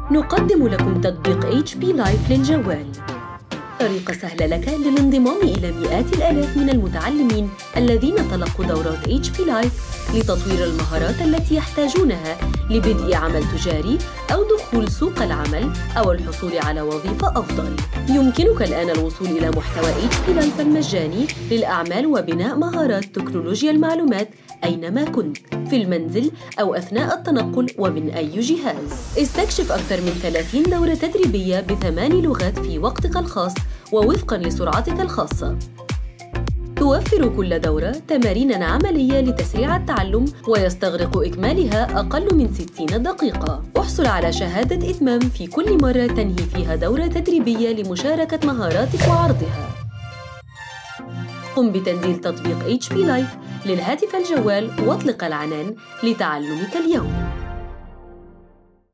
نقدم لكم تطبيق HP Life للجوال، طريقة سهلة لك للانضمام إلى مئات الآلاف من المتعلمين الذين تلقوا دورات HP Life لتطوير المهارات التي يحتاجونها لبدء عمل تجاري أو دخول سوق العمل أو الحصول على وظيفة أفضل. يمكنك الآن الوصول إلى محتوى HP Life المجاني للأعمال وبناء مهارات تكنولوجيا المعلومات أينما كنت، في المنزل أو أثناء التنقل ومن أي جهاز. استكشف أكثر من 30 دورة تدريبية ب8 لغات في وقتك الخاص ووفقاً لسرعتك الخاصة. توفر كل دورة تمارين عملية لتسريع التعلم ويستغرق إكمالها أقل من 60 دقيقة. احصل على شهادة إتمام في كل مرة تنهي فيها دورة تدريبية لمشاركة مهاراتك وعرضها. قم بتنزيل تطبيق HP Life للهاتف الجوال واطلق العنان لتعلمك اليوم.